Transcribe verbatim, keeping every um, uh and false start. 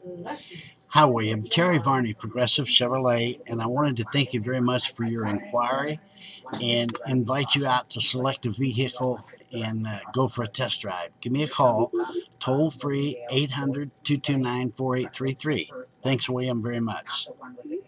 Hi, William. Terry Varney, Progressive Chevrolet, and I wanted to thank you very much for your inquiry and invite you out to select a vehicle and uh, go for a test drive. Give me a call, toll free, eight hundred, two two nine, four eight three three. Thanks, William, very much.